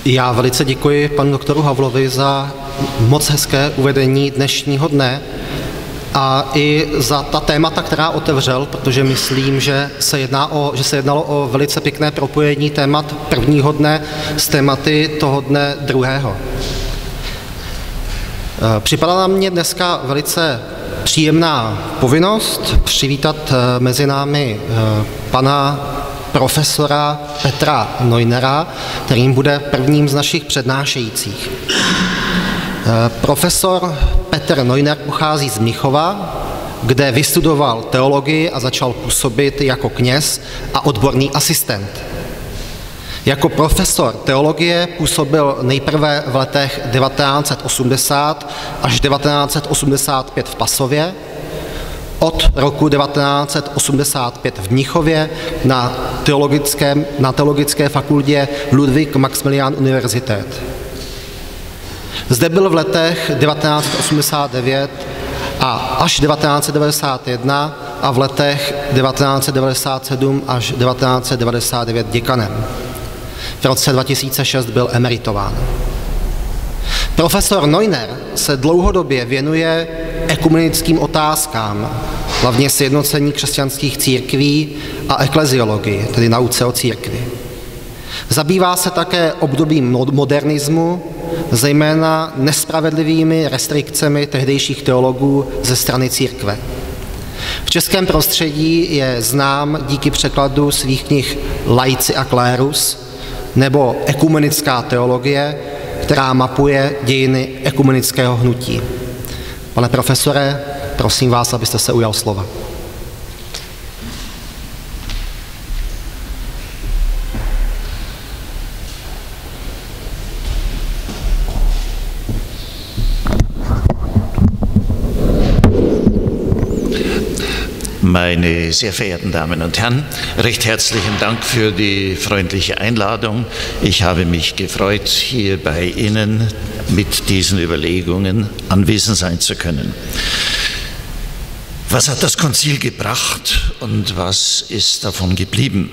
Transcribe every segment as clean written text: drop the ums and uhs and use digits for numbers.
Já velice děkuji panu doktoru Havlovi za moc hezké uvedení dnešního dne a i za ta témata, která otevřel, protože myslím, že se jednalo o velice pěkné propojení témat prvního dne s tématy toho dne druhého. Připadala mě dneska velice příjemná povinnost přivítat mezi námi pana profesora Petra Neunera, kterým bude prvním z našich přednášejících. Profesor Petr Neuner pochází z Mnichova, kde vystudoval teologii a začal působit jako kněz a odborný asistent. Jako profesor teologie působil nejprve v letech 1980 až 1985 v Pasově, od roku 1985 v Mnichově na teologické fakultě Ludwig Maximilian Universität. Zde byl v letech 1989 až 1991 a v letech 1997 až 1999 děkanem. V roce 2006 byl emeritován. Profesor Neuner se dlouhodobě věnuje ekumenickým otázkám, hlavně sjednocení křesťanských církví a ekleziologii, tedy nauce o církvi. Zabývá se také obdobím modernismu, zejména nespravedlivými restrikcemi tehdejších teologů ze strany církve. V českém prostředí je znám díky překladu svých knih Laici a klérus nebo Ekumenická teologie, která mapuje dějiny ekumenického hnutí. Pane profesore, prosím vás, abyste se ujal slova. Meine sehr verehrten Damen und Herren, recht herzlichen Dank für die freundliche Einladung. Ich habe mich gefreut, hier bei Ihnen mit diesen Überlegungen anwesend sein zu können. Was hat das Konzil gebracht und was ist davon geblieben?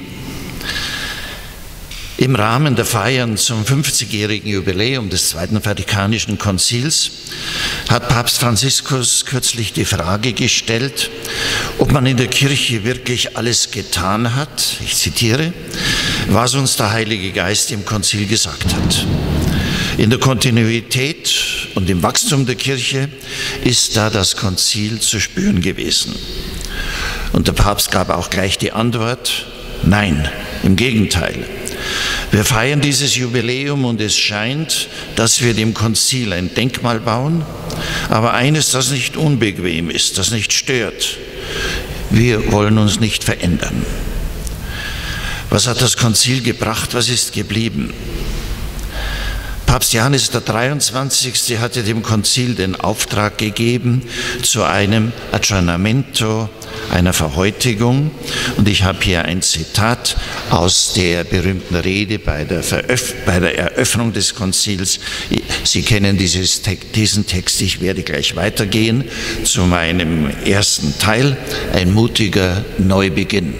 Im Rahmen der Feiern zum 50-jährigen Jubiläum des Zweiten Vatikanischen Konzils hat Papst Franziskus kürzlich die Frage gestellt, ob man in der Kirche wirklich alles getan hat, ich zitiere, was uns der Heilige Geist im Konzil gesagt hat. In der Kontinuität und im Wachstum der Kirche ist da das Konzil zu spüren gewesen. Und der Papst gab auch gleich die Antwort, nein, im Gegenteil. Wir feiern dieses Jubiläum und es scheint, dass wir dem Konzil ein Denkmal bauen, aber eines, das nicht unbequem ist, das nicht stört. Wir wollen uns nicht verändern. Was hat das Konzil gebracht? Was ist geblieben? Papst Johannes der 23. hatte dem Konzil den Auftrag gegeben zu einem Aggiornamento, einer Verhäutigung. Und ich habe hier ein Zitat aus der berühmten Rede bei der Eröffnung des Konzils. Sie kennen diesen Text, ich werde gleich weitergehen zu meinem ersten Teil, ein mutiger Neubeginn.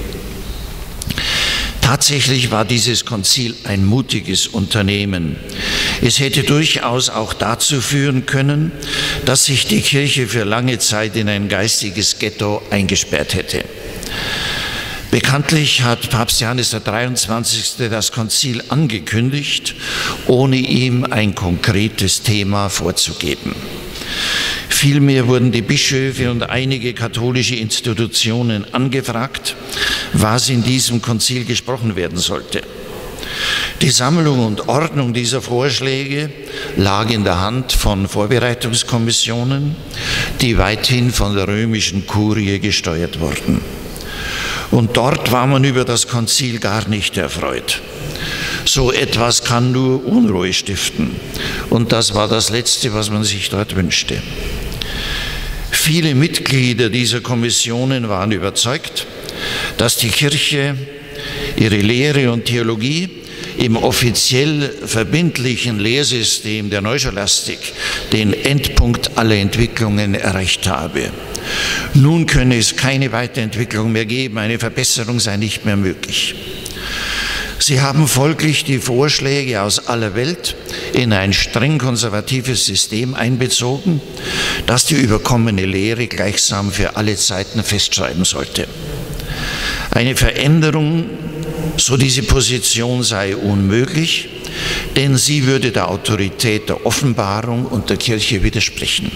Tatsächlich war dieses Konzil ein mutiges Unternehmen. Es hätte durchaus auch dazu führen können, dass sich die Kirche für lange Zeit in ein geistiges Ghetto eingesperrt hätte. Bekanntlich hat Papst Johannes der 23. das Konzil angekündigt, ohne ihm ein konkretes Thema vorzugeben. Vielmehr wurden die Bischöfe und einige katholische Institutionen angefragt, was in diesem Konzil gesprochen werden sollte. Die Sammlung und Ordnung dieser Vorschläge lag in der Hand von Vorbereitungskommissionen, die weithin von der römischen Kurie gesteuert wurden. Und dort war man über das Konzil gar nicht erfreut. So etwas kann nur Unruhe stiften. Und das war das Letzte, was man sich dort wünschte. Viele Mitglieder dieser Kommissionen waren überzeugt, dass die Kirche ihre Lehre und Theologie im offiziell verbindlichen Lehrsystem der Neuscholastik den Endpunkt aller Entwicklungen erreicht habe. Nun könne es keine Weiterentwicklung mehr geben, eine Verbesserung sei nicht mehr möglich. Sie haben folglich die Vorschläge aus aller Welt in ein streng konservatives System einbezogen, das die überkommene Lehre gleichsam für alle Zeiten festschreiben sollte. Eine Veränderung, so diese Position, sei unmöglich, denn sie würde der Autorität der Offenbarung und der Kirche widersprechen.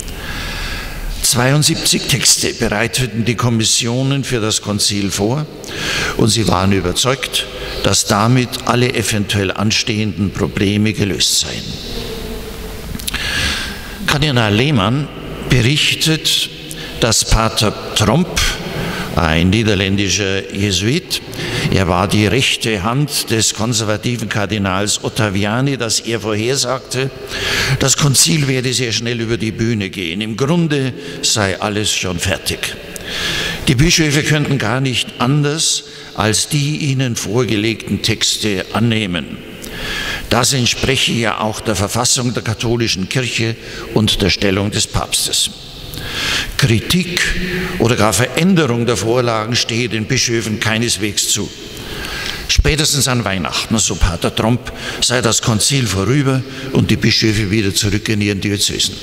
72 Texte bereiteten die Kommissionen für das Konzil vor und sie waren überzeugt, dass damit alle eventuell anstehenden Probleme gelöst seien. Kardinal Lehmann berichtet, dass Pater Tromp, ein niederländischer Jesuit, er war die rechte Hand des konservativen Kardinals Ottaviani, dass er vorhersagte, das Konzil werde sehr schnell über die Bühne gehen. Im Grunde sei alles schon fertig. Die Bischöfe könnten gar nicht anders als die ihnen vorgelegten Texte annehmen. Das entspreche ja auch der Verfassung der katholischen Kirche und der Stellung des Papstes. Kritik oder gar Veränderung der Vorlagen stehe den Bischöfen keineswegs zu. Spätestens an Weihnachten, so Pater Tromp, sei das Konzil vorüber und die Bischöfe wieder zurück in ihren Diözesen.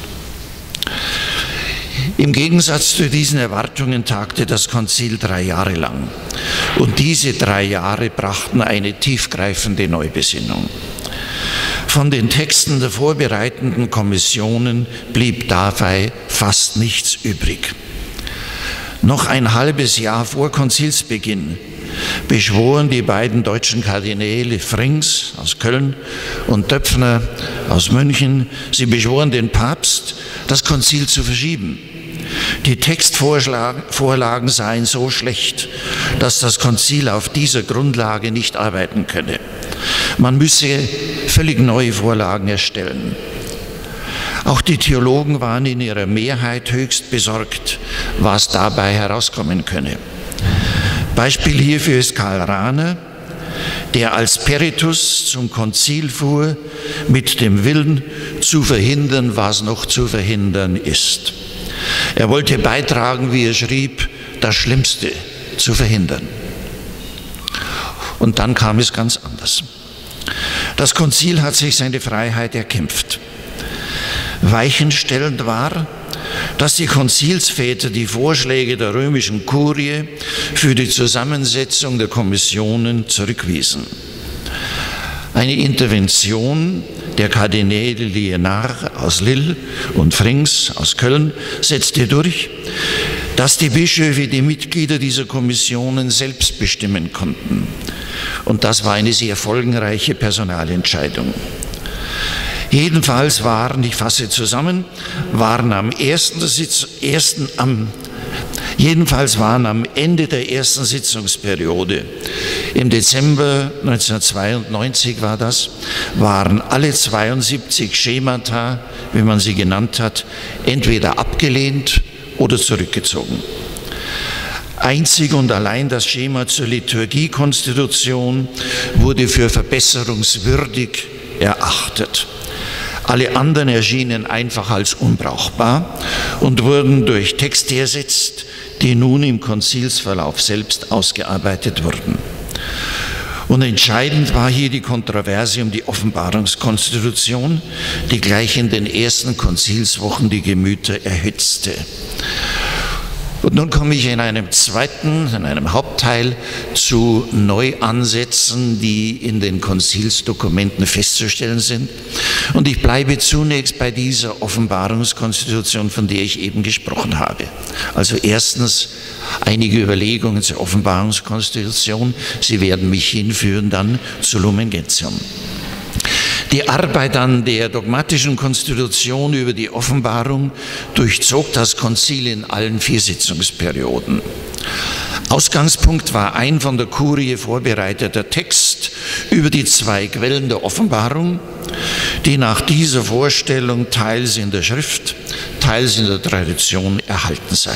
Im Gegensatz zu diesen Erwartungen tagte das Konzil 3 Jahre lang. Und diese 3 Jahre brachten eine tiefgreifende Neubesinnung. Von den Texten der vorbereitenden Kommissionen blieb dabei fast nichts übrig. Noch ein halbes Jahr vor Konzilsbeginn beschworen die beiden deutschen Kardinäle Frings aus Köln und Döpfner aus München, sie beschworen den Papst, das Konzil zu verschieben. Die Textvorlagen seien so schlecht, dass das Konzil auf dieser Grundlage nicht arbeiten könne. Man müsse völlig neue Vorlagen erstellen. Auch die Theologen waren in ihrer Mehrheit höchst besorgt, was dabei herauskommen könne. Beispiel hierfür ist Karl Rahner, der als Peritus zum Konzil fuhr, mit dem Willen zu verhindern, was noch zu verhindern ist. Er wollte beitragen, wie er schrieb, das Schlimmste zu verhindern. Und dann kam es ganz anders. Das Konzil hat sich seine Freiheit erkämpft. Weichenstellend war, dass die Konzilsväter die Vorschläge der römischen Kurie für die Zusammensetzung der Kommissionen zurückwiesen. Eine Intervention der Kardinäle Liénard aus Lille und Frings aus Köln setzte durch, dass die Bischöfe die Mitglieder dieser Kommissionen selbst bestimmen konnten. Und das war eine sehr folgenreiche Personalentscheidung. Jedenfalls waren, ich fasse zusammen, am Ende der ersten Sitzungsperiode, im Dezember 1992 war das, waren alle 72 Schemata, wie man sie genannt hat, entweder abgelehnt oder zurückgezogen. Einzig und allein das Schema zur Liturgiekonstitution wurde für verbesserungswürdig erachtet. Alle anderen erschienen einfach als unbrauchbar und wurden durch Texte ersetzt, die nun im Konzilsverlauf selbst ausgearbeitet wurden. Und entscheidend war hier die Kontroverse um die Offenbarungskonstitution, die gleich in den ersten Konzilswochen die Gemüter erhitzte. Und nun komme ich in einem Hauptteil zu Neuansätzen, die in den Konzilsdokumenten festzustellen sind. Und ich bleibe zunächst bei dieser Offenbarungskonstitution, von der ich eben gesprochen habe. Also erstens einige Überlegungen zur Offenbarungskonstitution. Sie werden mich hinführen dann zu Lumen Gentium. Die Arbeit an der dogmatischen Konstitution über die Offenbarung durchzog das Konzil in allen 4 Sitzungsperioden. Ausgangspunkt war ein von der Kurie vorbereiteter Text über die 2 Quellen der Offenbarung, die nach dieser Vorstellung teils in der Schrift, teils in der Tradition erhalten sei.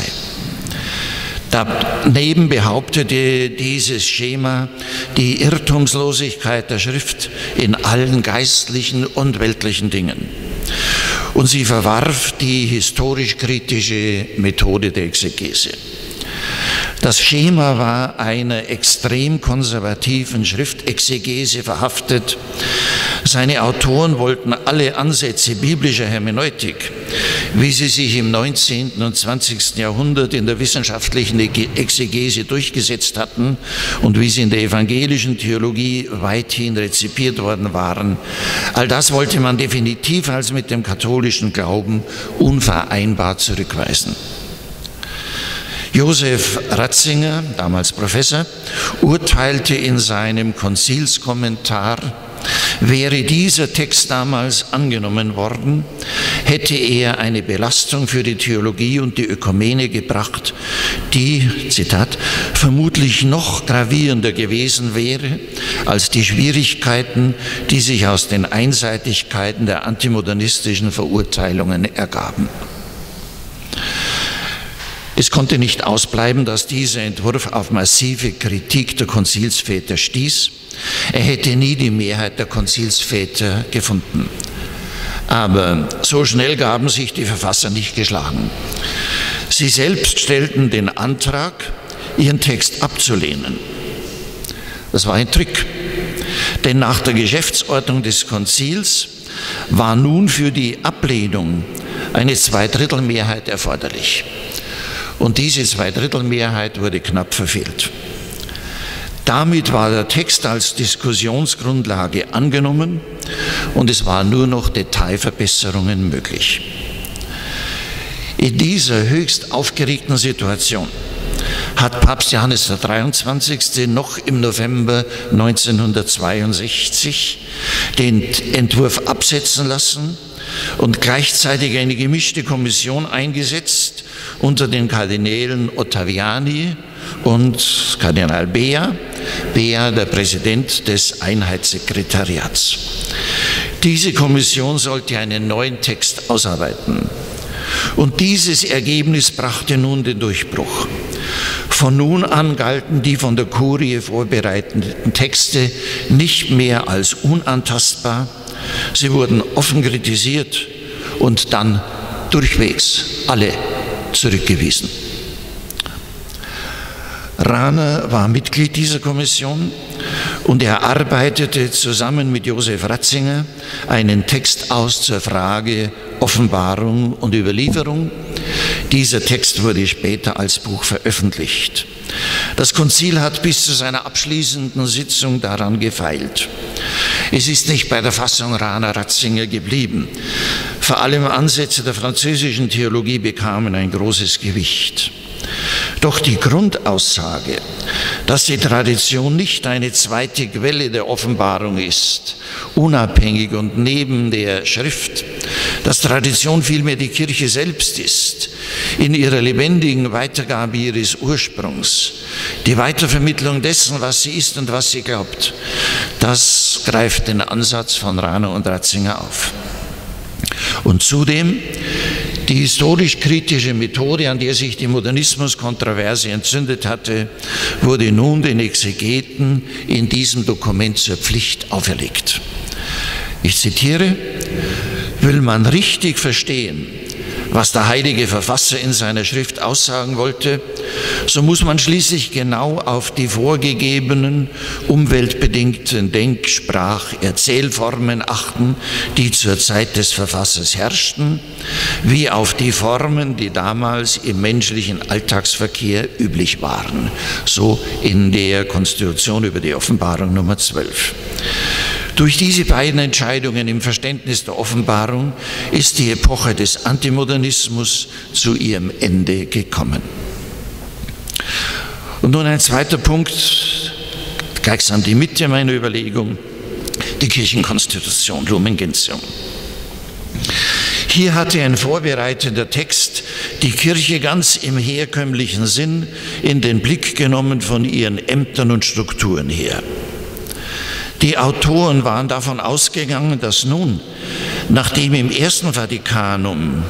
Daneben behauptete dieses Schema die Irrtumslosigkeit der Schrift in allen geistlichen und weltlichen Dingen. Und sie verwarf die historisch-kritische Methode der Exegese. Das Schema war einer extrem konservativen Schriftexegese verhaftet. Seine Autoren wollten alle Ansätze biblischer Hermeneutik, wie sie sich im 19. und 20. Jahrhundert in der wissenschaftlichen Exegese durchgesetzt hatten und wie sie in der evangelischen Theologie weithin rezipiert worden waren, all das wollte man definitiv als mit dem katholischen Glauben unvereinbar zurückweisen. Josef Ratzinger, damals Professor, urteilte in seinem Konzilskommentar: Wäre dieser Text damals angenommen worden, hätte er eine Belastung für die Theologie und die Ökumene gebracht, die, Zitat, vermutlich noch gravierender gewesen wäre als die Schwierigkeiten, die sich aus den Einseitigkeiten der antimodernistischen Verurteilungen ergaben. Es konnte nicht ausbleiben, dass dieser Entwurf auf massive Kritik der Konzilsväter stieß. Er hätte nie die Mehrheit der Konzilsväter gefunden. Aber so schnell gaben sich die Verfasser nicht geschlagen. Sie selbst stellten den Antrag, ihren Text abzulehnen. Das war ein Trick, denn nach der Geschäftsordnung des Konzils war nun für die Ablehnung eine Zweidrittelmehrheit erforderlich. Und diese Zweidrittelmehrheit wurde knapp verfehlt. Damit war der Text als Diskussionsgrundlage angenommen und es waren nur noch Detailverbesserungen möglich. In dieser höchst aufgeregten Situation hat Papst Johannes der 23. noch im November 1962 den Entwurf absetzen lassen und gleichzeitig eine gemischte Kommission eingesetzt unter den Kardinälen Ottaviani und Kardinal Bea, der Präsident des Einheitssekretariats. Diese Kommission sollte einen neuen Text ausarbeiten. Und dieses Ergebnis brachte nun den Durchbruch. Von nun an galten die von der Kurie vorbereiteten Texte nicht mehr als unantastbar. Sie wurden offen kritisiert und dann durchwegs alle zurückgewiesen. Rahner war Mitglied dieser Kommission und er arbeitete zusammen mit Josef Ratzinger einen Text aus zur Frage Offenbarung und Überlieferung. Dieser Text wurde später als Buch veröffentlicht. Das Konzil hat bis zu seiner abschließenden Sitzung daran gefeilt. Es ist nicht bei der Fassung Rahner-Ratzinger geblieben. Vor allem Ansätze der französischen Theologie bekamen ein großes Gewicht. Doch die Grundaussage, dass die Tradition nicht eine zweite Quelle der Offenbarung ist, unabhängig und neben der Schrift, dass Tradition vielmehr die Kirche selbst ist, in ihrer lebendigen Weitergabe ihres Ursprungs, die Weitervermittlung dessen, was sie ist und was sie glaubt, das greift den Ansatz von Rahner und Ratzinger auf. Und zudem die historisch-kritische Methode, an der sich die Modernismus-Kontroverse entzündet hatte, wurde nun den Exegeten in diesem Dokument zur Pflicht auferlegt. Ich zitiere: Will man richtig verstehen, was der heilige Verfasser in seiner Schrift aussagen wollte, so muss man schließlich genau auf die vorgegebenen, umweltbedingten Denk-, Sprach-, Erzählformen achten, die zur Zeit des Verfassers herrschten, wie auf die Formen, die damals im menschlichen Alltagsverkehr üblich waren. So in der Konstitution über die Offenbarung Nummer 12. Durch diese beiden Entscheidungen im Verständnis der Offenbarung ist die Epoche des Antimodernismus zu ihrem Ende gekommen. Und nun ein zweiter Punkt, gleichsam die Mitte meiner Überlegung, die Kirchenkonstitution, Lumen Gentium. Hier hatte ein vorbereitender Text die Kirche ganz im herkömmlichen Sinn in den Blick genommen von ihren Ämtern und Strukturen her. Die Autoren waren davon ausgegangen, dass nun, nachdem im Ersten Vatikanum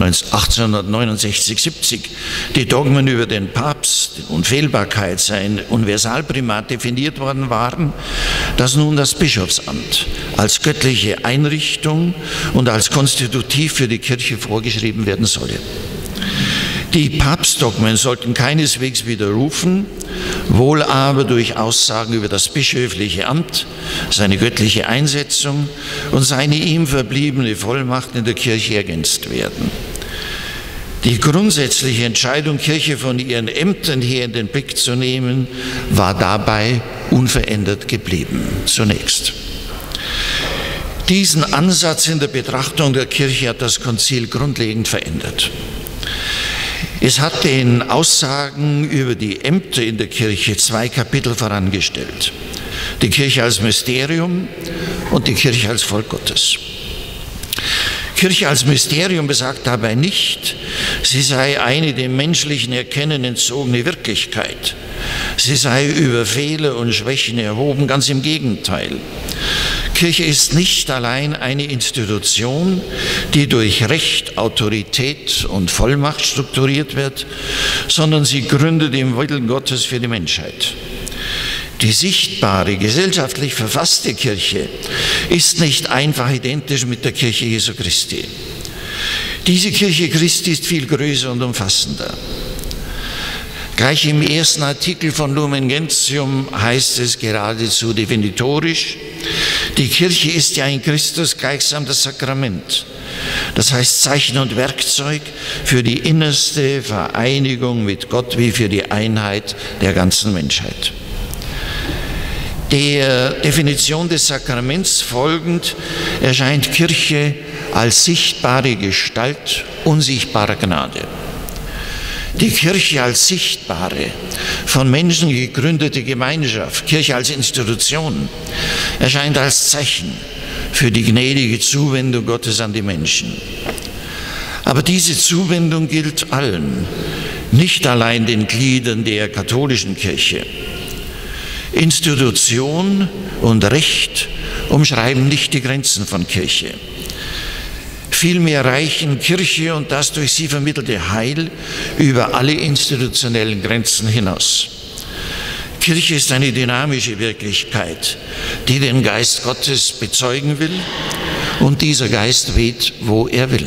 1869-70 die Dogmen über den Papst, die Unfehlbarkeit, sein Universalprimat definiert worden waren, dass nun das Bischofsamt als göttliche Einrichtung und als konstitutiv für die Kirche vorgeschrieben werden solle. Die Papstdogmen sollten keineswegs widerrufen, wohl aber durch Aussagen über das bischöfliche Amt, seine göttliche Einsetzung und seine ihm verbliebene Vollmacht in der Kirche ergänzt werden. Die grundsätzliche Entscheidung, Kirche von ihren Ämtern her in den Blick zu nehmen, war dabei unverändert geblieben, zunächst. Diesen Ansatz in der Betrachtung der Kirche hat das Konzil grundlegend verändert. Es hat den Aussagen über die Ämter in der Kirche 2 Kapitel vorangestellt. Die Kirche als Mysterium und die Kirche als Volk Gottes. Kirche als Mysterium besagt dabei nicht, sie sei eine dem menschlichen Erkennen entzogene Wirklichkeit. Sie sei über Fehler und Schwächen erhoben, ganz im Gegenteil. Kirche ist nicht allein eine Institution, die durch Recht, Autorität und Vollmacht strukturiert wird, sondern sie gründet im Willen Gottes für die Menschheit. Die sichtbare, gesellschaftlich verfasste Kirche ist nicht einfach identisch mit der Kirche Jesu Christi. Diese Kirche Christi ist viel größer und umfassender. Gleich im ersten Artikel von Lumen Gentium heißt es geradezu definitorisch, die Kirche ist ja in Christus gleichsam das Sakrament. Das heißt Zeichen und Werkzeug für die innerste Vereinigung mit Gott wie für die Einheit der ganzen Menschheit. Der Definition des Sakraments folgend erscheint Kirche als sichtbare Gestalt unsichtbarer Gnade. Die Kirche als sichtbare, von Menschen gegründete Gemeinschaft, Kirche als Institution, erscheint als Zeichen für die gnädige Zuwendung Gottes an die Menschen. Aber diese Zuwendung gilt allen, nicht allein den Gliedern der katholischen Kirche. Institution und Recht umschreiben nicht die Grenzen von Kirche. Vielmehr reichen Kirche und das durch sie vermittelte Heil über alle institutionellen Grenzen hinaus. Kirche ist eine dynamische Wirklichkeit, die den Geist Gottes bezeugen will, und dieser Geist weht, wo er will.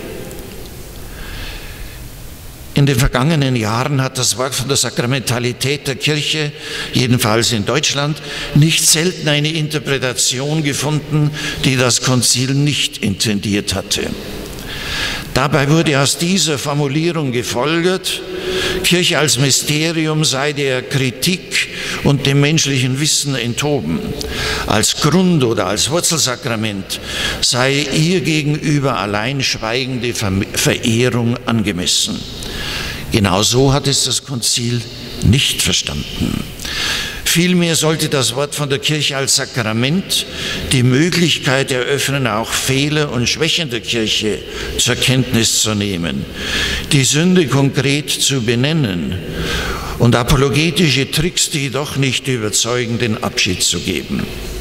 In den vergangenen Jahren hat das Wort von der Sakramentalität der Kirche, jedenfalls in Deutschland, nicht selten eine Interpretation gefunden, die das Konzil nicht intendiert hatte. Dabei wurde aus dieser Formulierung gefolgert, Kirche als Mysterium sei der Kritik und dem menschlichen Wissen enthoben. Als Grund- oder als Wurzelsakrament sei ihr gegenüber allein schweigende Verehrung angemessen. Genau so hat es das Konzil nicht verstanden. Vielmehr sollte das Wort von der Kirche als Sakrament die Möglichkeit eröffnen, auch Fehler und Schwächen der Kirche zur Kenntnis zu nehmen, die Sünde konkret zu benennen und apologetische Tricks, die doch nicht überzeugen, den Abschied zu geben.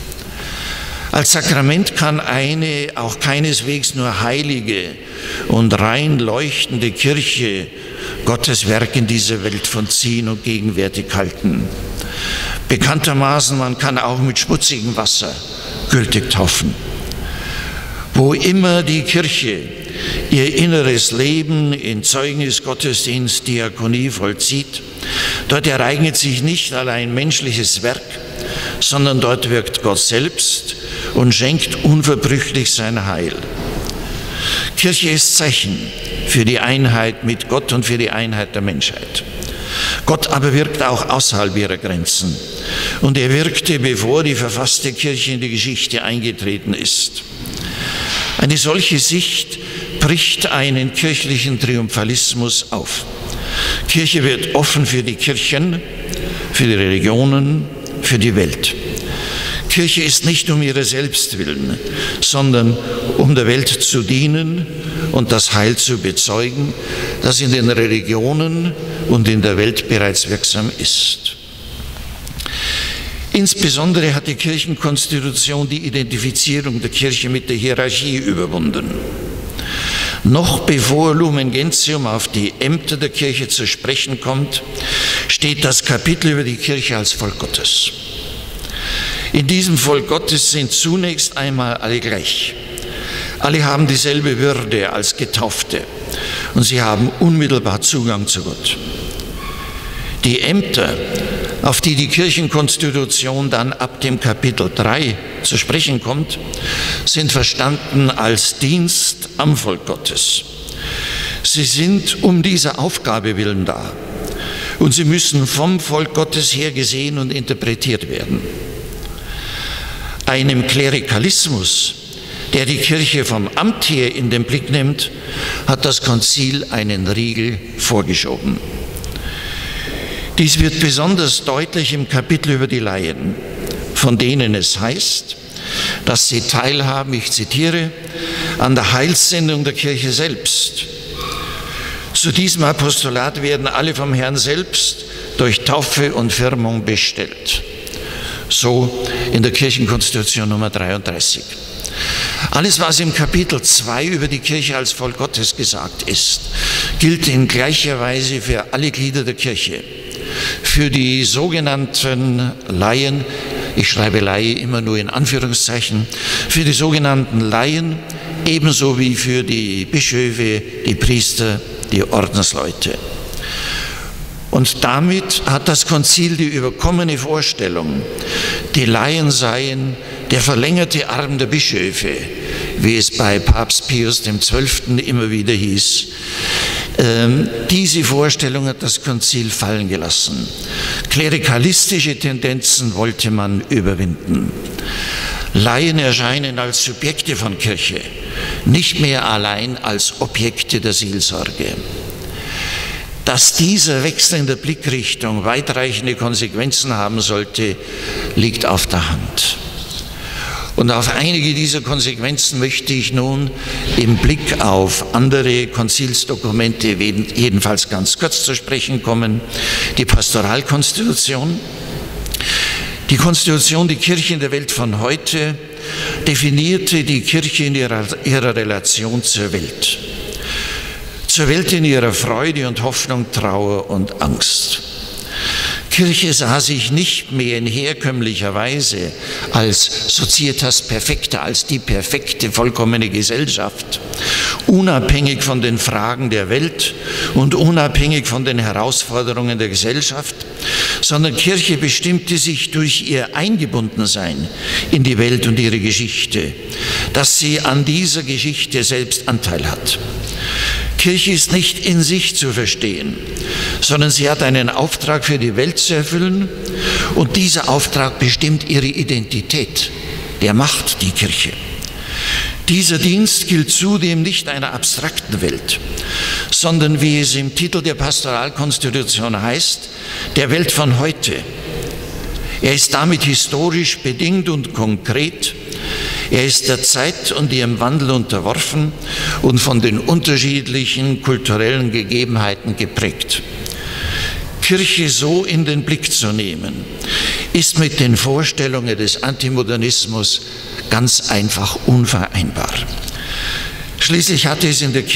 Als Sakrament kann eine auch keineswegs nur heilige und rein leuchtende Kirche Gottes Werk in dieser Welt vollziehen und gegenwärtig halten. Bekanntermaßen, man kann auch mit schmutzigem Wasser gültig taufen. Wo immer die Kirche ihr inneres Leben in Zeugnis, Gottesdienst, Diakonie vollzieht, dort ereignet sich nicht allein menschliches Werk, sondern dort wirkt Gott selbst und schenkt unverbrüchlich sein Heil. Kirche ist Zeichen für die Einheit mit Gott und für die Einheit der Menschheit. Gott aber wirkt auch außerhalb ihrer Grenzen. Und er wirkte, bevor die verfasste Kirche in die Geschichte eingetreten ist. Eine solche Sicht bricht einen kirchlichen Triumphalismus auf. Kirche wird offen für die Kirchen, für die Religionen, für die Welt. Kirche ist nicht um ihrer selbst willen, sondern um der Welt zu dienen und das Heil zu bezeugen, das in den Religionen und in der Welt bereits wirksam ist. Insbesondere hat die Kirchenkonstitution die Identifizierung der Kirche mit der Hierarchie überwunden. Noch bevor Lumen Gentium auf die Ämter der Kirche zu sprechen kommt, steht das Kapitel über die Kirche als Volk Gottes. In diesem Volk Gottes sind zunächst einmal alle gleich. Alle haben dieselbe Würde als Getaufte und sie haben unmittelbar Zugang zu Gott. Die Ämter, auf die die Kirchenkonstitution dann ab dem Kapitel 3 zu sprechen kommt, sind verstanden als Dienst am Volk Gottes. Sie sind um dieser Aufgabe willen da und sie müssen vom Volk Gottes her gesehen und interpretiert werden. Einem Klerikalismus, der die Kirche vom Amt her in den Blick nimmt, hat das Konzil einen Riegel vorgeschoben. Dies wird besonders deutlich im Kapitel über die Laien, von denen es heißt, dass sie teilhaben, ich zitiere, an der Heilssendung der Kirche selbst. Zu diesem Apostolat werden alle vom Herrn selbst durch Taufe und Firmung bestellt. So in der Kirchenkonstitution Nummer 33. Alles, was im Kapitel 2 über die Kirche als Volk Gottes gesagt ist, gilt in gleicher Weise für alle Glieder der Kirche. Für die sogenannten Laien, ich schreibe Laie immer nur in Anführungszeichen, für die sogenannten Laien ebenso wie für die Bischöfe, die Priester, die Ordensleute. Und damit hat das Konzil die überkommene Vorstellung, die Laien seien der verlängerte Arm der Bischöfe, wie es bei Papst Pius XII. Immer wieder hieß. Diese Vorstellung hat das Konzil fallen gelassen. Klerikalistische Tendenzen wollte man überwinden. Laien erscheinen als Subjekte von Kirche, nicht mehr allein als Objekte der Seelsorge. Dass dieser Wechsel in der Blickrichtung weitreichende Konsequenzen haben sollte, liegt auf der Hand. Und auf einige dieser Konsequenzen möchte ich nun im Blick auf andere Konzilsdokumente jedenfalls ganz kurz zu sprechen kommen. Die Pastoralkonstitution. Die Konstitution, die Kirche in der Welt von heute, definierte die Kirche in ihrer Relation zur Welt. Zur Welt in ihrer Freude und Hoffnung, Trauer und Angst. Kirche sah sich nicht mehr in herkömmlicher Weise als Societas Perfecta, als die perfekte, vollkommene Gesellschaft, unabhängig von den Fragen der Welt und unabhängig von den Herausforderungen der Gesellschaft, sondern Kirche bestimmte sich durch ihr Eingebundensein in die Welt und ihre Geschichte, dass sie an dieser Geschichte selbst Anteil hat. Kirche ist nicht in sich zu verstehen, sondern sie hat einen Auftrag für die Welt zu erfüllen und dieser Auftrag bestimmt ihre Identität. Der macht die Kirche. Dieser Dienst gilt zudem nicht einer abstrakten Welt, sondern wie es im Titel der Pastoralkonstitution heißt, der Welt von heute. Er ist damit historisch bedingt und konkret. Er ist der Zeit und ihrem Wandel unterworfen und von den unterschiedlichen kulturellen Gegebenheiten geprägt. Kirche so in den Blick zu nehmen, ist mit den Vorstellungen des Antimodernismus ganz einfach unvereinbar. Schließlich hat es in der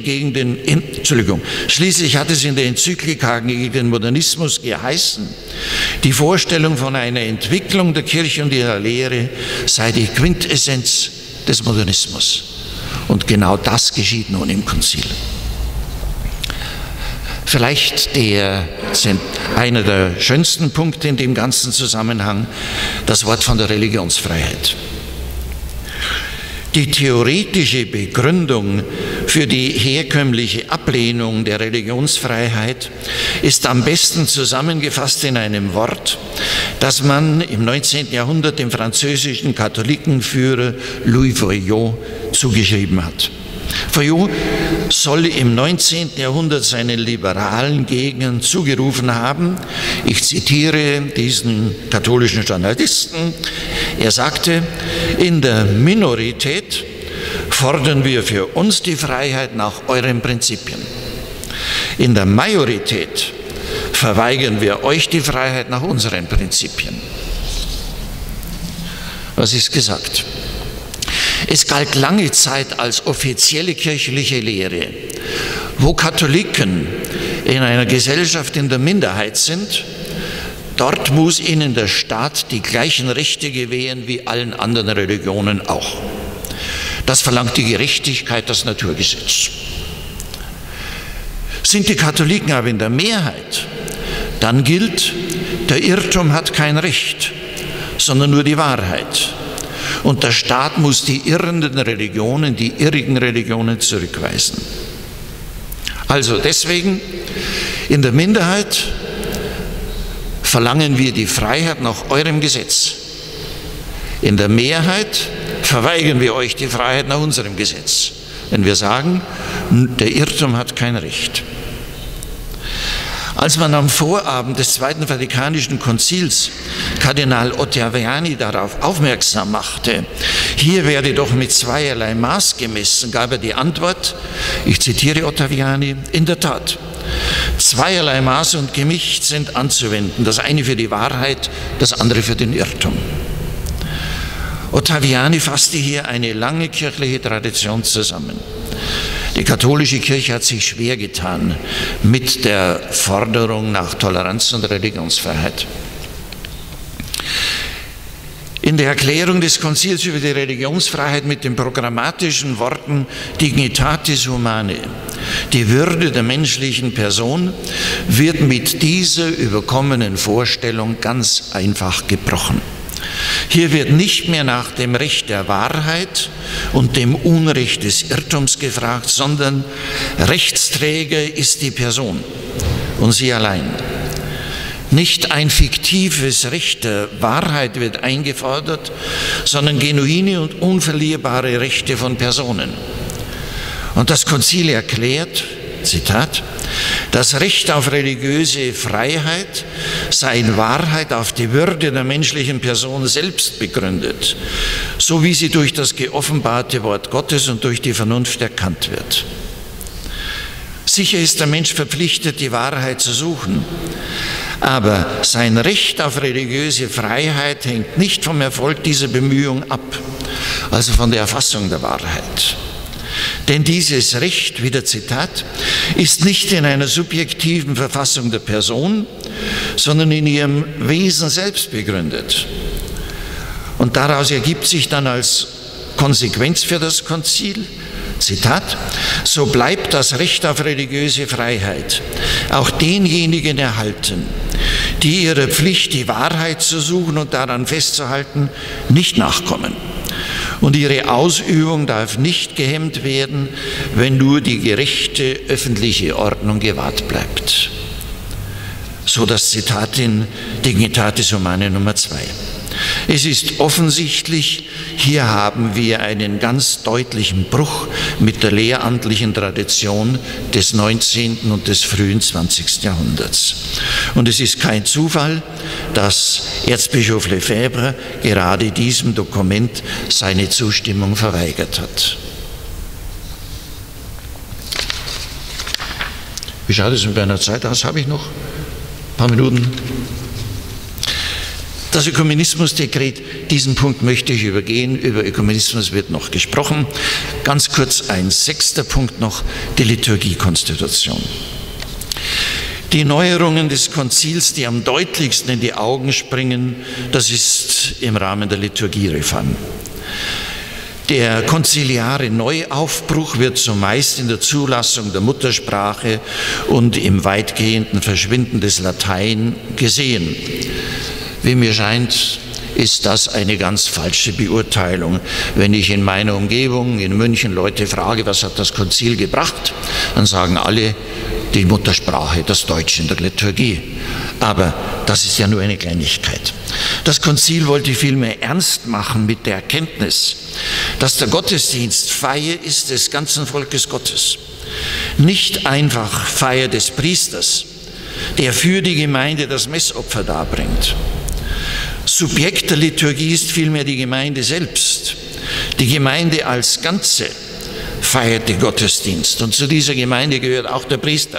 Enzyklika gegen den Modernismus geheißen, die Vorstellung von einer Entwicklung der Kirche und ihrer Lehre sei die Quintessenz des Modernismus. Und genau das geschieht nun im Konzil. Vielleicht einer der schönsten Punkte in dem ganzen Zusammenhang, das Wort von der Religionsfreiheit. Die theoretische Begründung für die herkömmliche Ablehnung der Religionsfreiheit ist am besten zusammengefasst in einem Wort, das man im 19. Jahrhundert dem französischen Katholikenführer Louis Veuillot zugeschrieben hat. Veuillot soll im 19. Jahrhundert seinen liberalen Gegnern zugerufen haben, ich zitiere diesen katholischen Journalisten, er sagte, in der Minorität fordern wir für uns die Freiheit nach euren Prinzipien. In der Majorität verweigern wir euch die Freiheit nach unseren Prinzipien. Was ist gesagt? Es galt lange Zeit als offizielle kirchliche Lehre, wo Katholiken in einer Gesellschaft in der Minderheit sind, dort muss ihnen der Staat die gleichen Rechte gewähren wie allen anderen Religionen auch. Das verlangt die Gerechtigkeit, das Naturgesetz. Sind die Katholiken aber in der Mehrheit, dann gilt, der Irrtum hat kein Recht, sondern nur die Wahrheit. Und der Staat muss die irrenden Religionen, die irrigen Religionen zurückweisen. Also deswegen, in der Minderheit verlangen wir die Freiheit nach eurem Gesetz. In der Mehrheit verweigern wir euch die Freiheit nach unserem Gesetz. Wenn wir sagen, der Irrtum hat kein Recht. Als man am Vorabend des Zweiten Vatikanischen Konzils Kardinal Ottaviani darauf aufmerksam machte, hier werde doch mit zweierlei Maß gemessen, gab er die Antwort, ich zitiere Ottaviani, in der Tat, zweierlei Maß und Gewicht sind anzuwenden, das eine für die Wahrheit, das andere für den Irrtum. Ottaviani fasste hier eine lange kirchliche Tradition zusammen. Die katholische Kirche hat sich schwer getan mit der Forderung nach Toleranz und Religionsfreiheit. In der Erklärung des Konzils über die Religionsfreiheit mit den programmatischen Worten Dignitatis Humanae, die Würde der menschlichen Person, wird mit dieser überkommenen Vorstellung ganz einfach gebrochen. Hier wird nicht mehr nach dem Recht der Wahrheit und dem Unrecht des Irrtums gefragt, sondern Rechtsträger ist die Person und sie allein. Nicht ein fiktives Recht der Wahrheit wird eingefordert, sondern genuine und unverlierbare Rechte von Personen. Und das Konzil erklärt, Zitat, das Recht auf religiöse Freiheit sei in Wahrheit auf die Würde der menschlichen Person selbst begründet, so wie sie durch das geoffenbarte Wort Gottes und durch die Vernunft erkannt wird. Sicher ist der Mensch verpflichtet, die Wahrheit zu suchen, aber sein Recht auf religiöse Freiheit hängt nicht vom Erfolg dieser Bemühung ab, also von der Erfassung der Wahrheit. Denn dieses Recht, wieder Zitat, ist nicht in einer subjektiven Verfassung der Person, sondern in ihrem Wesen selbst begründet. Und daraus ergibt sich dann als Konsequenz für das Konzil, Zitat, so bleibt das Recht auf religiöse Freiheit auch denjenigen erhalten, die ihrer Pflicht, die Wahrheit zu suchen und daran festzuhalten, nicht nachkommen. Und ihre Ausübung darf nicht gehemmt werden, wenn nur die gerechte öffentliche Ordnung gewahrt bleibt. So das Zitat in Dignitatis Humanae Nummer 2. Es ist offensichtlich, hier haben wir einen ganz deutlichen Bruch mit der lehramtlichen Tradition des 19. und des frühen 20. Jahrhunderts. Und es ist kein Zufall, dass Erzbischof Lefebvre gerade diesem Dokument seine Zustimmung verweigert hat. Wie schaut es mit meiner Zeit aus? Habe ich noch ein paar Minuten? Das Ökumenismusdekret, diesen Punkt möchte ich übergehen. Über Ökumenismus wird noch gesprochen. Ganz kurz ein 6. Punkt noch, die Liturgiekonstitution. Die Neuerungen des Konzils, die am deutlichsten in die Augen springen, das ist im Rahmen der Liturgiereform. Der konziliare Neuaufbruch wird zumeist in der Zulassung der Muttersprache und im weitgehenden Verschwinden des Latein gesehen. Wie mir scheint, ist das eine ganz falsche Beurteilung. Wenn ich in meiner Umgebung in München Leute frage, was hat das Konzil gebracht, dann sagen alle, die Muttersprache, das Deutsch in der Liturgie. Aber das ist ja nur eine Kleinigkeit. Das Konzil wollte vielmehr ernst machen mit der Erkenntnis, dass der Gottesdienst Feier ist des ganzen Volkes Gottes. Nicht einfach Feier des Priesters, der für die Gemeinde das Messopfer darbringt. Subjekt der Liturgie ist vielmehr die Gemeinde selbst. Die Gemeinde als Ganze feiert den Gottesdienst und zu dieser Gemeinde gehört auch der Priester.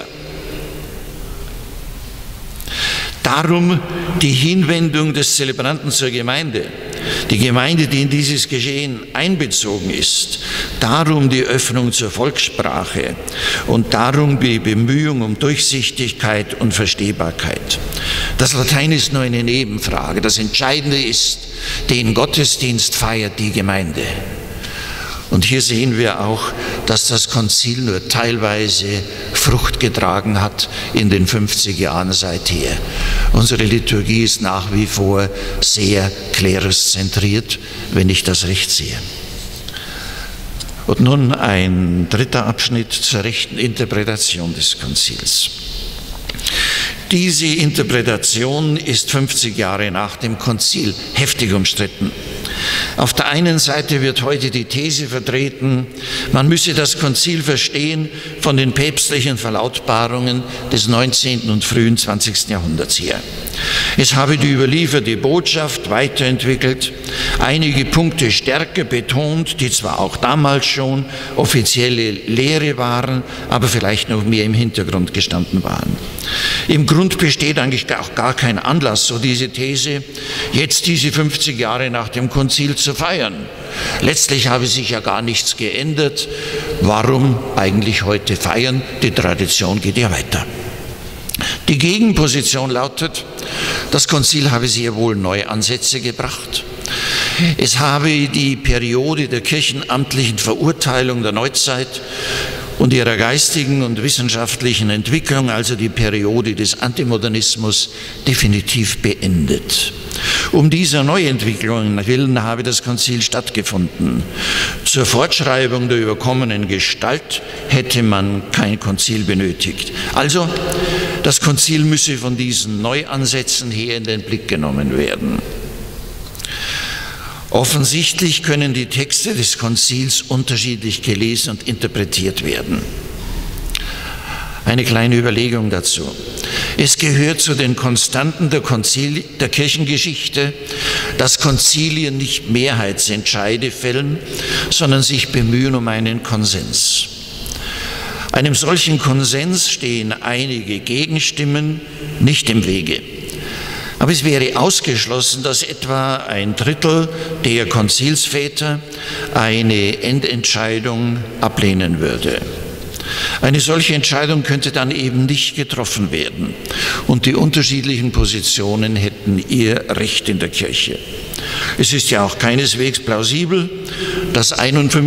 Darum die Hinwendung des Zelebranten zur Gemeinde, die Gemeinde, die in dieses Geschehen einbezogen ist, darum die Öffnung zur Volkssprache und darum die Bemühung um Durchsichtigkeit und Verstehbarkeit. Das Latein ist nur eine Nebenfrage. Das Entscheidende ist, den Gottesdienst feiert die Gemeinde. Und hier sehen wir auch, dass das Konzil nur teilweise Frucht getragen hat in den 50 Jahren seither. Unsere Liturgie ist nach wie vor sehr kleruszentriert, wenn ich das recht sehe. Und nun ein dritter Abschnitt zur rechten Interpretation des Konzils. Diese Interpretation ist 50 Jahre nach dem Konzil heftig umstritten. Auf der einen Seite wird heute die These vertreten, man müsse das Konzil verstehen von den päpstlichen Verlautbarungen des 19. und frühen 20. Jahrhunderts her. Es habe die überlieferte Botschaft weiterentwickelt, einige Punkte stärker betont, die zwar auch damals schon offizielle Lehre waren, aber vielleicht noch mehr im Hintergrund gestanden waren. Im Grund besteht eigentlich auch gar kein Anlass, so diese These, jetzt diese 50 Jahre nach dem Konzil zu feiern. Letztlich habe sich ja gar nichts geändert. Warum eigentlich heute feiern? Die Tradition geht ja weiter. Die Gegenposition lautet, das Konzil habe sehr wohl neue Ansätze gebracht. Es habe die Periode der kirchenamtlichen Verurteilung der Neuzeit und ihrer geistigen und wissenschaftlichen Entwicklung, also die Periode des Antimodernismus, definitiv beendet. Um dieser Neuentwicklungen willen habe das Konzil stattgefunden. Zur Fortschreibung der überkommenen Gestalt hätte man kein Konzil benötigt. Also, das Konzil müsse von diesen Neuansätzen her in den Blick genommen werden. Offensichtlich können die Texte des Konzils unterschiedlich gelesen und interpretiert werden. Eine kleine Überlegung dazu. Es gehört zu den Konstanten der Kirchengeschichte, dass Konzilien nicht Mehrheitsentscheide fällen, sondern sich bemühen um einen Konsens. Einem solchen Konsens stehen einige Gegenstimmen nicht im Wege. Aber es wäre ausgeschlossen, dass etwa ein Drittel der Konzilsväter eine Endentscheidung ablehnen würde. Eine solche Entscheidung könnte dann eben nicht getroffen werden und die unterschiedlichen Positionen hätten ihr Recht in der Kirche. Es ist ja auch keineswegs plausibel, dass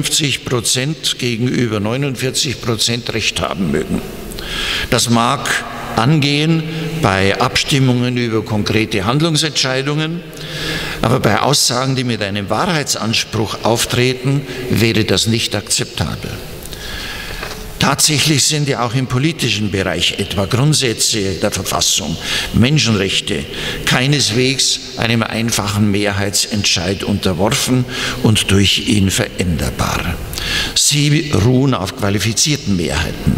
51% gegenüber 49% Recht haben mögen. Das mag angehen bei Abstimmungen über konkrete Handlungsentscheidungen, aber bei Aussagen, die mit einem Wahrheitsanspruch auftreten, wäre das nicht akzeptabel. Tatsächlich sind ja auch im politischen Bereich etwa Grundsätze der Verfassung, Menschenrechte keineswegs einem einfachen Mehrheitsentscheid unterworfen und durch ihn veränderbar. Sie ruhen auf qualifizierten Mehrheiten.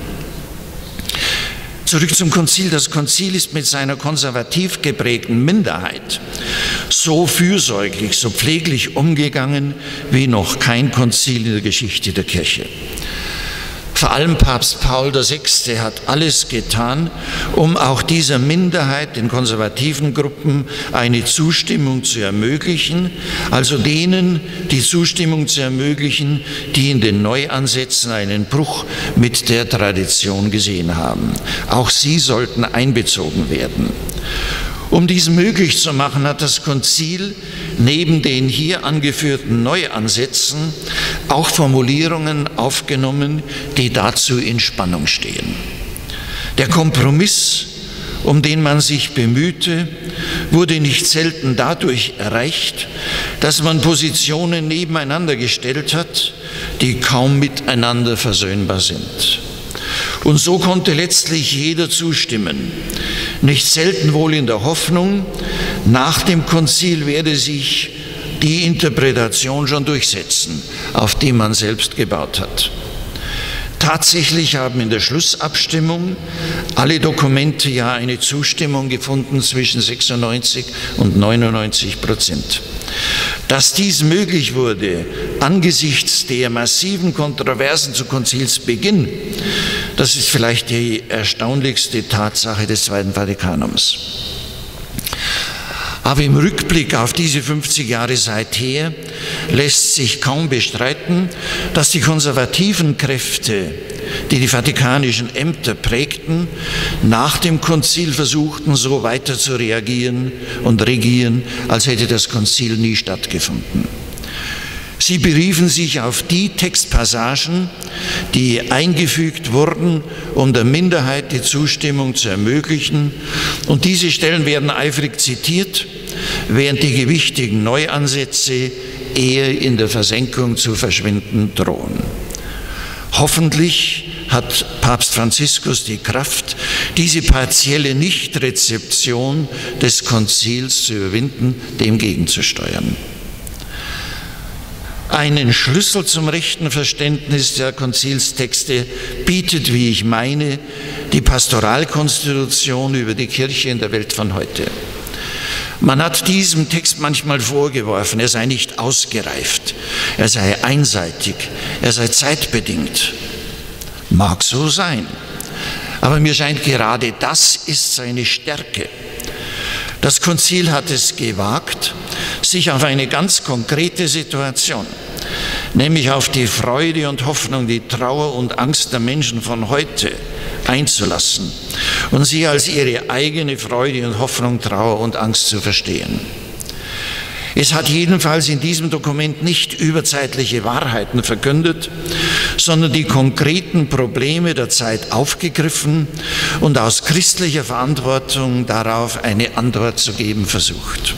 Zurück zum Konzil. Das Konzil ist mit seiner konservativ geprägten Minderheit so fürsorglich, so pfleglich umgegangen wie noch kein Konzil in der Geschichte der Kirche. Vor allem Papst Paul VI. Hat alles getan, um auch dieser Minderheit, den konservativen Gruppen, eine Zustimmung zu ermöglichen, also denen die Zustimmung zu ermöglichen, die in den Neuansätzen einen Bruch mit der Tradition gesehen haben. Auch sie sollten einbezogen werden. Um dies möglich zu machen, hat das Konzil neben den hier angeführten Neuansätzen auch Formulierungen aufgenommen, die dazu in Spannung stehen. Der Kompromiss, um den man sich bemühte, wurde nicht selten dadurch erreicht, dass man Positionen nebeneinander gestellt hat, die kaum miteinander versöhnbar sind. Und so konnte letztlich jeder zustimmen, nicht selten wohl in der Hoffnung, nach dem Konzil werde sich die Interpretation schon durchsetzen, auf die man selbst gebaut hat. Tatsächlich haben in der Schlussabstimmung alle Dokumente ja eine Zustimmung gefunden zwischen 96 und 99%. Dass dies möglich wurde angesichts der massiven Kontroversen zu Konzilsbeginn, das ist vielleicht die erstaunlichste Tatsache des Zweiten Vatikanums. Aber im Rückblick auf diese 50 Jahre seither lässt sich kaum bestreiten, dass die konservativen Kräfte, die die vatikanischen Ämter prägten, nach dem Konzil versuchten, so weiter zu reagieren und regieren, als hätte das Konzil nie stattgefunden. Sie beriefen sich auf die Textpassagen, die eingefügt wurden, um der Minderheit die Zustimmung zu ermöglichen. Und diese Stellen werden eifrig zitiert, während die gewichtigen Neuansätze eher in der Versenkung zu verschwinden drohen. Hoffentlich hat Papst Franziskus die Kraft, diese partielle Nichtrezeption des Konzils zu überwinden, dem gegenzusteuern. Einen Schlüssel zum rechten Verständnis der Konzilstexte bietet, wie ich meine, die Pastoralkonstitution über die Kirche in der Welt von heute. Man hat diesem Text manchmal vorgeworfen, er sei nicht ausgereift, er sei einseitig, er sei zeitbedingt. Mag so sein, aber mir scheint, gerade das ist seine Stärke. Das Konzil hat es gewagt, sich auf eine ganz konkrete Situation, nämlich auf die Freude und Hoffnung, die Trauer und Angst der Menschen von heute einzulassen und sie als ihre eigene Freude und Hoffnung, Trauer und Angst zu verstehen. Es hat jedenfalls in diesem Dokument nicht überzeitliche Wahrheiten verkündet, sondern die konkreten Probleme der Zeit aufgegriffen und aus christlicher Verantwortung darauf eine Antwort zu geben versucht.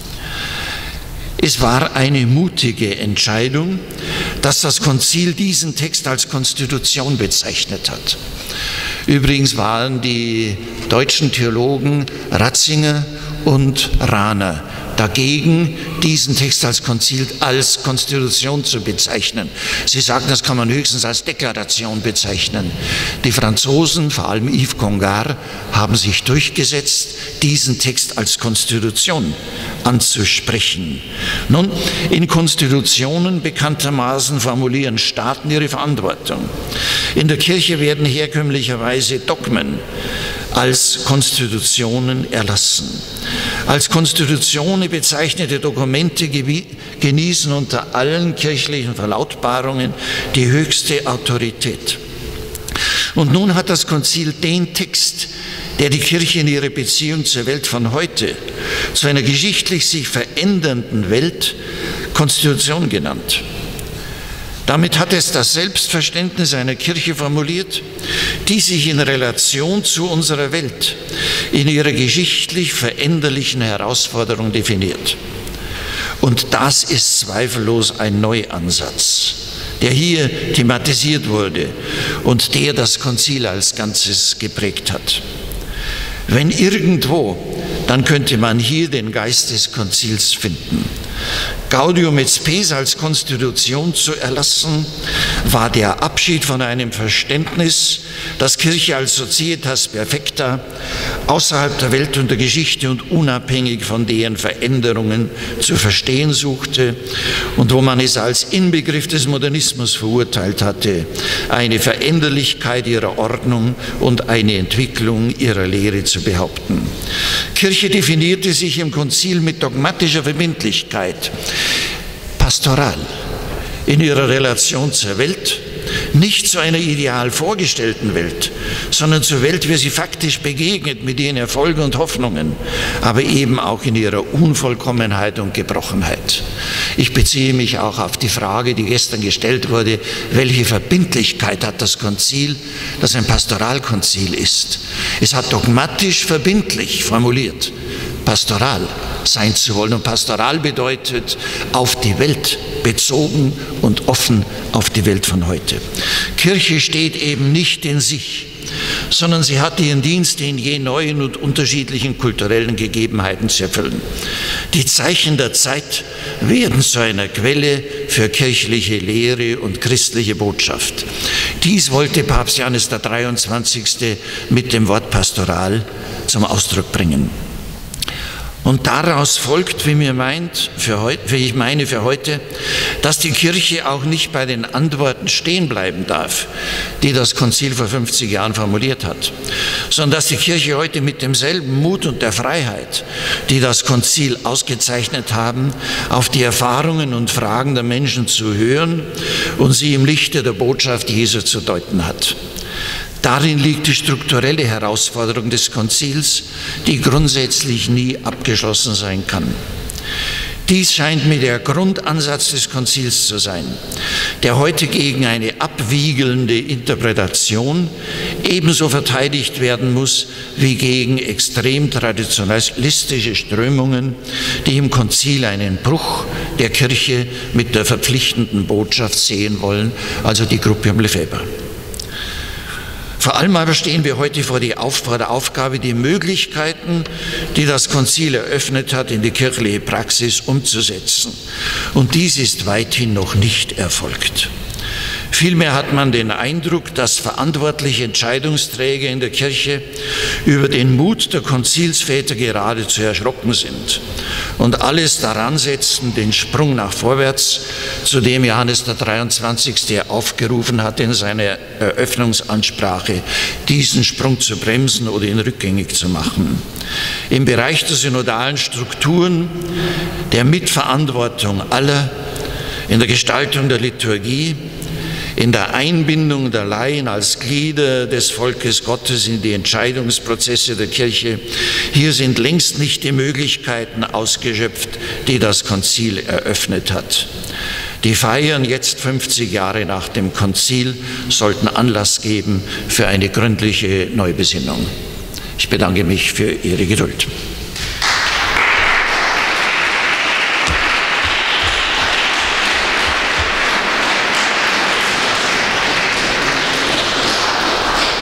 Es war eine mutige Entscheidung, dass das Konzil diesen Text als Konstitution bezeichnet hat. Übrigens waren die deutschen Theologen Ratzinger und Rahner dagegen, diesen Text als Konzil, als Konstitution zu bezeichnen. Sie sagten, das kann man höchstens als Deklaration bezeichnen. Die Franzosen, vor allem Yves Congar, haben sich durchgesetzt, diesen Text als Konstitution anzusprechen. Nun, in Konstitutionen bekanntermaßen formulieren Staaten ihre Verantwortung. In der Kirche werden herkömmlicherweise Dogmen als Konstitutionen erlassen. Als Konstitutionen bezeichnete Dokumente genießen unter allen kirchlichen Verlautbarungen die höchste Autorität. Und nun hat das Konzil den Text, der die Kirche in ihrer Beziehung zur Welt von heute, zu einer geschichtlich sich verändernden Welt, Konstitution genannt. Damit hat es das Selbstverständnis einer Kirche formuliert, die sich in Relation zu unserer Welt, in ihrer geschichtlich veränderlichen Herausforderung definiert. Und das ist zweifellos ein Neuansatz, der hier thematisiert wurde und der das Konzil als Ganzes geprägt hat. Wenn irgendwo, dann könnte man hier den Geist des Konzils finden. Gaudium et Spes als Konstitution zu erlassen, war der Abschied von einem Verständnis, das Kirche als Societas Perfecta außerhalb der Welt und der Geschichte und unabhängig von deren Veränderungen zu verstehen suchte und wo man es als Inbegriff des Modernismus verurteilt hatte, eine Veränderlichkeit ihrer Ordnung und eine Entwicklung ihrer Lehre zu behaupten. Kirche definierte sich im Konzil mit dogmatischer Verbindlichkeit, pastoral in ihrer Relation zur Welt, nicht zu einer ideal vorgestellten Welt, sondern zur Welt, wie sie faktisch begegnet, mit ihren Erfolgen und Hoffnungen, aber eben auch in ihrer Unvollkommenheit und Gebrochenheit. Ich beziehe mich auch auf die Frage, die gestern gestellt wurde, welche Verbindlichkeit hat das Konzil, das ein Pastoralkonzil ist. Es hat dogmatisch verbindlich formuliert, pastoral sein zu wollen. Und pastoral bedeutet auf die Welt bezogen und offen auf die Welt von heute. Kirche steht eben nicht in sich, sondern sie hat ihren Dienst in je neuen und unterschiedlichen kulturellen Gegebenheiten zu erfüllen. Die Zeichen der Zeit werden zu einer Quelle für kirchliche Lehre und christliche Botschaft. Dies wollte Papst Johannes der 23. mit dem Wort Pastoral zum Ausdruck bringen. Und daraus folgt, wie ich meine für heute, dass die Kirche auch nicht bei den Antworten stehen bleiben darf, die das Konzil vor 50 Jahren formuliert hat, sondern dass die Kirche heute mit demselben Mut und der Freiheit, die das Konzil ausgezeichnet haben, auf die Erfahrungen und Fragen der Menschen zu hören und sie im Lichte der Botschaft Jesu zu deuten hat. Darin liegt die strukturelle Herausforderung des Konzils, die grundsätzlich nie abgeschlossen sein kann. Dies scheint mir der Grundansatz des Konzils zu sein, der heute gegen eine abwiegelnde Interpretation ebenso verteidigt werden muss wie gegen extrem traditionalistische Strömungen, die im Konzil einen Bruch der Kirche mit der verpflichtenden Botschaft sehen wollen, also die Gruppium Lefebvre. Vor allem aber stehen wir heute vor der Aufgabe, die Möglichkeiten, die das Konzil eröffnet hat, in die kirchliche Praxis umzusetzen. Und dies ist weithin noch nicht erfolgt. Vielmehr hat man den Eindruck, dass verantwortliche Entscheidungsträger in der Kirche über den Mut der Konzilsväter geradezu erschrocken sind und alles daran setzen, den Sprung nach vorwärts, zu dem Johannes der 23. aufgerufen hat in seiner Eröffnungsansprache, diesen Sprung zu bremsen oder ihn rückgängig zu machen. Im Bereich der synodalen Strukturen, der Mitverantwortung aller, in der Gestaltung der Liturgie, in der Einbindung der Laien als Glieder des Volkes Gottes in die Entscheidungsprozesse der Kirche. Hier sind längst nicht die Möglichkeiten ausgeschöpft, die das Konzil eröffnet hat. Die Feiern jetzt 50 Jahre nach dem Konzil sollten Anlass geben für eine gründliche Neubesinnung. Ich bedanke mich für Ihre Geduld.